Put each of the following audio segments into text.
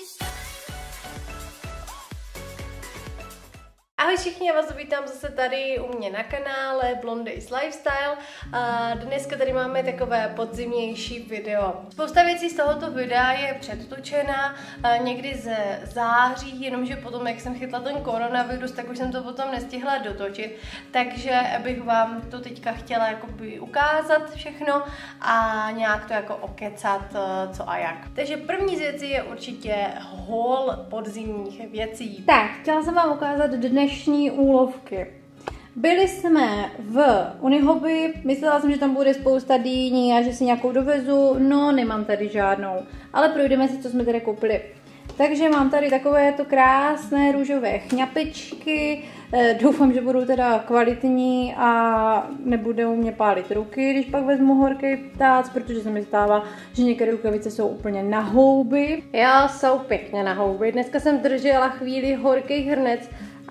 Ahoj všichni, já vás vítám zase tady u mě na kanále Blondays Lifestyle. Dneska tady máme takové podzimnější video. Spousta věcí z tohoto videa je předtočena někdy ze září, jenomže potom, jak jsem chytla ten koronavirus, tak už jsem to potom nestihla dotočit. Takže bych vám to teďka chtěla jakoby ukázat všechno a nějak to jako okecat, co a jak. Takže první z věcí je určitě haul podzimních věcí. Tak, chtěla jsem vám ukázat dnešní úlovky. Byli jsme v Unihoby, myslela jsem, že tam bude spousta dýní a že si nějakou dovezu, no nemám tady žádnou, ale projdeme si, co jsme tady koupili. Takže mám tady takovéto krásné růžové chňapečky, doufám, že budou teda kvalitní a nebudou mě pálit ruky, když pak vezmu horký ptác, protože se mi stává, že některé rukavice jsou úplně na houby. Jo, jsou pěkně na houby. Dneska jsem držela chvíli horký hrnec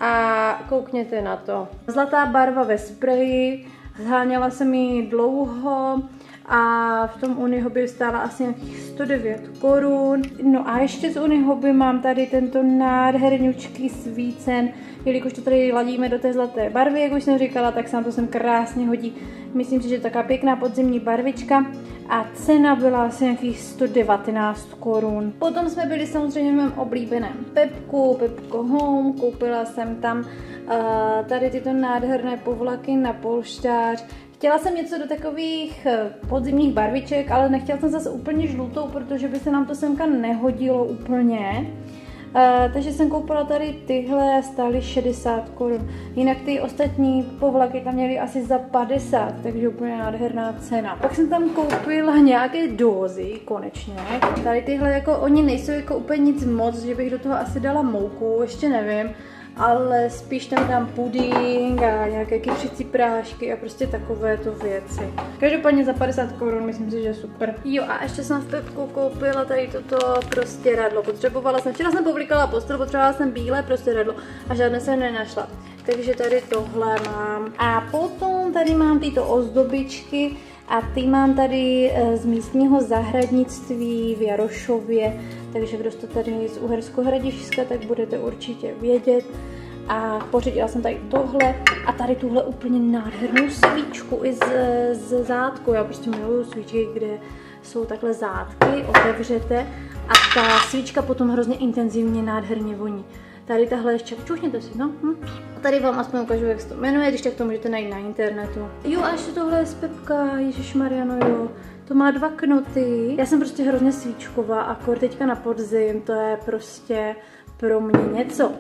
a koukněte na to. Zlatá barva ve spreji, zháněla jsem ji dlouho a v tom Unihoby stála asi nějakých 109 korun. No a ještě z Unihoby mám tady tento nádherňučký svícen, jelikož to tady ladíme do té zlaté barvy, jak už jsem říkala, tak se nám to sem krásně hodí. Myslím si, že je taková pěkná podzimní barvička a cena byla asi nějakých 119 korun. Potom jsme byli samozřejmě v mém oblíbeném Pepku, Pepco Home, koupila jsem tam tady tyto nádherné povlaky na polštář. Chtěla jsem něco do takových podzimních barviček, ale nechtěla jsem zase úplně žlutou, protože by se nám to semka nehodilo úplně. Takže jsem koupila tady tyhle, stály 60 korun. Jinak ty ostatní povlaky tam měly asi za 50, takže úplně nádherná cena. Pak jsem tam koupila nějaké dózy, konečně. Tady tyhle, jako oni nejsou jako úplně nic moc, že bych do toho asi dala mouku, ještě nevím. Ale spíš tam dám puding a nějaké kypřící prášky a prostě takovéto věci. Každopádně za 50 korun myslím si, že je super. Jo a ještě jsem v Pepku koupila tady toto prostěradlo. Včera jsem povlíkala postel, potřebovala jsem bílé prostěradlo a žádné jsem nenašla. Takže tady tohle mám. A potom tady mám tyto ozdobičky a ty mám tady z místního zahradnictví v Jarošově. Takže kdo jste tady z Uherského Hradišťska, tak budete určitě vědět. A pořídila jsem tady tohle a tady tuhle úplně nádhernou svíčku i z zátku. Já prostě miluju svíčky, kde jsou takhle zátky, otevřete a ta svíčka potom hrozně intenzivně nádherně voní. Tady tahle ještě, čuchněte si, no. A tady vám aspoň ukážu, jak se to jmenuje, když tak to můžete najít na internetu. Jo a ještě tohle je z Pepka, ježišmarjano, jo. To má 2 knoty. Já jsem prostě hrozně svíčková a kor teďka na podzim, to je prostě pro mě něco.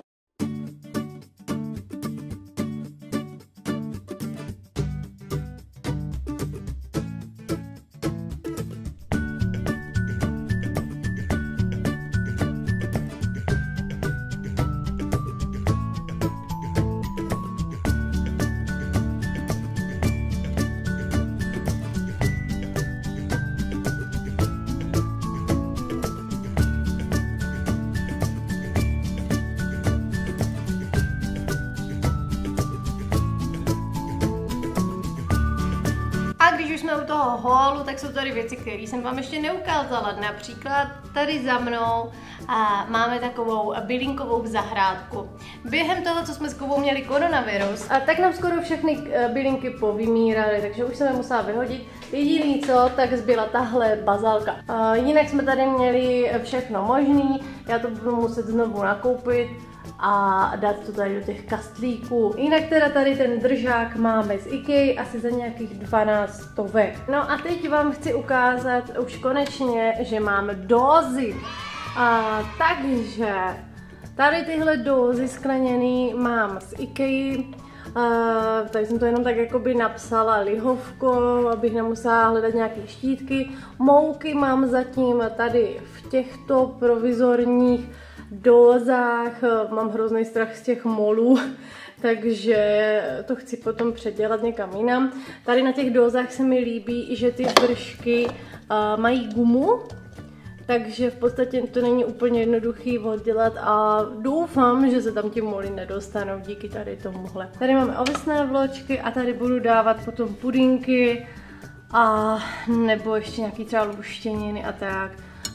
A když už jsme u toho haulu, tak jsou tady věci, které jsem vám ještě neukázala. Například tady za mnou máme takovou bylinkovou zahrádku. Během toho, co jsme s Kubou měli koronavirus, tak nám skoro všechny bylinky povymíraly, takže už jsem je musela vyhodit. Jediný co, tak zbyla tahle bazalka. Jinak jsme tady měli všechno možný, já to budu muset znovu nakoupit a dát to tady do těch kastlíků. Jinak teda tady ten držák máme z IKEA asi za nějakých 12 stovek. No a teď vám chci ukázat už konečně, že mám dózy. Takže tady tyhle dózy skleněný mám z IKEA. Tady jsem to jenom tak jakoby napsala lihovkou, abych nemusela hledat nějaké štítky. Mouky mám zatím tady v těchto provizorních dózách, mám hrozný strach z těch molů, takže to chci potom předělat někam jinam. Tady na těch dózách se mi líbí, že ty vršky mají gumu, takže v podstatě to není úplně jednoduchý oddělat a doufám, že se tam ti moly nedostanou díky tady tomuhle. Tady máme ovesné vločky a tady budu dávat potom pudinky a nebo ještě nějaký třeba luštěniny a tak.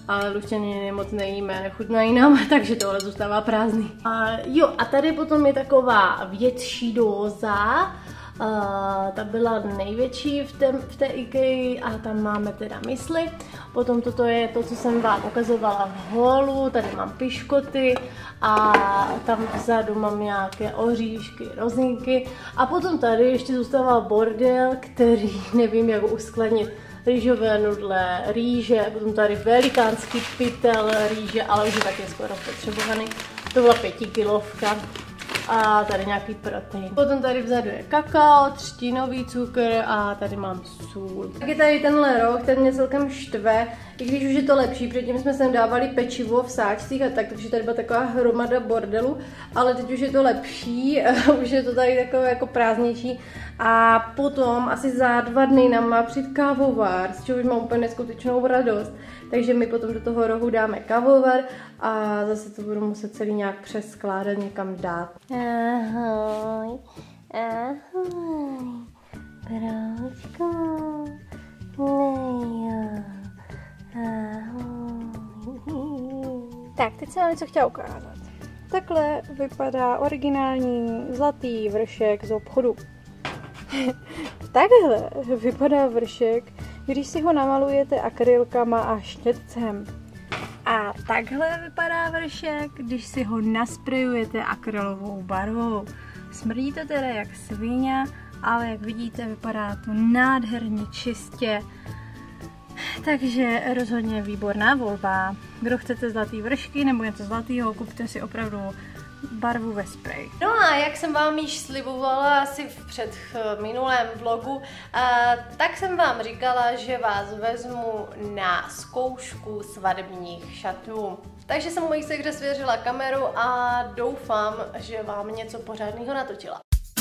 ale luštěniny moc nejíme, nechutnají nám, takže tohle zůstává prázdný. A tady potom je taková větší dóza. Ta byla největší v té IKEA a tam máme teda mysli. Potom toto je to, co jsem vám ukazovala v holu, tady mám piškoty a tam vzadu mám nějaké oříšky, rozinky a potom tady ještě zůstával bordel, který nevím jak uskladnit. Rýžové nudle, rýže, potom tady velikánský pytel rýže, ale už je taky skoro spotřebovaný. To byla 5kilovka. A tady nějaký protein. Potom tady vzadu je kakao, třtinový cukr a tady mám sůl. Tak je tady tenhle roh, ten mě celkem štve, i když už je to lepší. Předtím jsme sem dávali pečivo v sáčcích a tak, takže tady byla taková hromada bordelu, ale teď už je to lepší, už je to tady takové jako prázdnější. A potom asi za 2 dny nám má přijít kávovar, z čehož mám úplně neskutečnou radost. Takže my potom do toho rohu dáme kávovar a zase to budu muset celý nějak přeskládat, někam dát. Ahoj, ahoj, broučko, ahoj. Tak, teď jsem vám něco chtěla ukázat. Takhle vypadá originální zlatý vršek z obchodu. Takhle vypadá vršek, když si ho namalujete akrylkama a štětcem. A takhle vypadá vršek, když si ho nasprejujete akrylovou barvou. Smrdí to teda jak svině, ale jak vidíte, vypadá to nádherně čistě. Takže rozhodně výborná volba. Kdo chcete zlatý vršky nebo něco zlatého, kupte si opravdu barvu ve spreji. No a jak jsem vám již slibovala asi v minulém vlogu, tak jsem vám říkala, že vás vezmu na zkoušku svatebních šatů. Takže jsem mojí segře svěřila kameru a doufám, že vám něco pořádného natočila.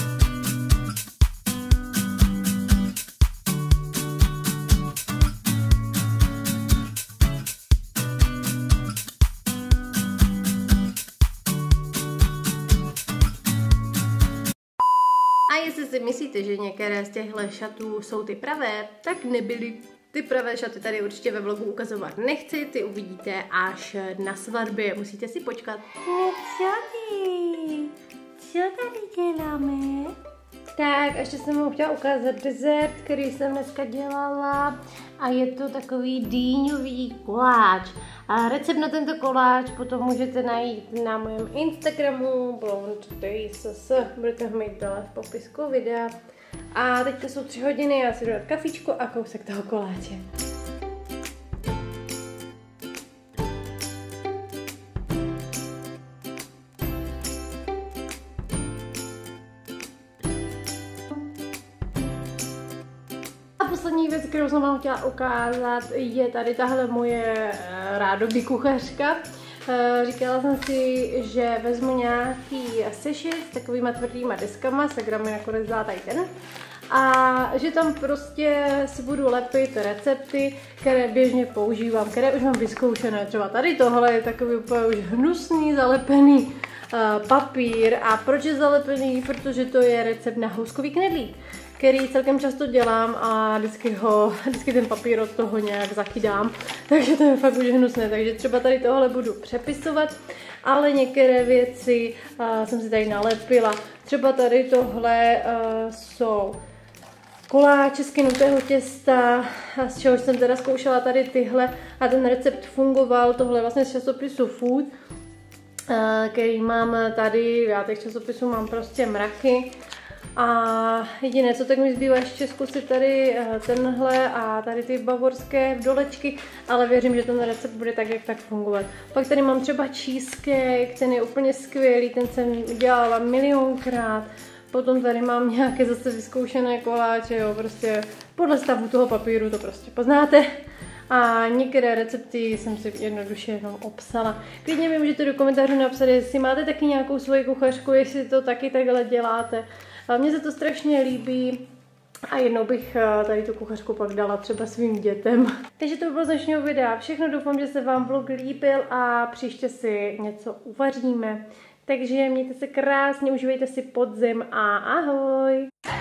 A jestli si myslíte, že některé z těchto šatů jsou ty pravé, tak nebyly. Ty pravé šaty tady určitě ve vlogu ukazovat nechci, ty uvidíte až na svatbě, musíte si počkat. No co tady děláme? Tak, ještě jsem vám chtěla ukázat dezert, který jsem dneska dělala a je to takový dýňový koláč. A recept na tento koláč potom můžete najít na mém Instagramu blond.dss, budete ho mít dole v popisku videa. A teďka jsou 3 hodiny, já si jdu dát kafičko a kousek toho koláče. Poslední věc, kterou jsem vám chtěla ukázat, je tady tahle moje rádoby kuchařka. Říkala jsem si, že vezmu nějaký sešit s takovýma tvrdýma deskama, Segra mi nakonec dala tady ten. A že tam prostě si budu lepit recepty, které běžně používám, které už mám vyzkoušené. Třeba tady tohle je takový úplně už hnusný, zalepený papír. A proč je zalepený? Protože to je recept na houskový knedlík, který celkem často dělám a vždycky ten papír od toho nějak zakydám, takže to je fakt už hnusné, takže třeba tady tohle budu přepisovat, ale některé věci jsem si tady nalepila. Třeba tady tohle jsou koláče z kynutého těsta, z čehož jsem teda zkoušela tady tyhle a ten recept fungoval, tohle vlastně z časopisu Food, který mám tady, já těch časopisů mám prostě mraky. A jediné, co tak mi zbývá ještě zkusit tady tenhle a tady ty bavorské dolečky, ale věřím, že ten recept bude tak, jak tak fungovat. Pak tady mám třeba cheesecake, ten je úplně skvělý, ten jsem dělala milionkrát. Potom tady mám nějaké zase vyzkoušené koláče, jo, prostě podle stavu toho papíru to prostě poznáte. A některé recepty jsem si jednoduše jenom obsala. Klidně mi můžete do komentářů napsat, jestli máte taky nějakou svoji kuchařku, jestli to taky takhle děláte. Mně se to strašně líbí a jednou bych tady tu kuchařku pak dala třeba svým dětem. Takže to by bylo z dnešního videa všechno, doufám, že se vám vlog líbil a příště si něco uvaříme. Takže mějte se krásně, užívejte si podzim a ahoj!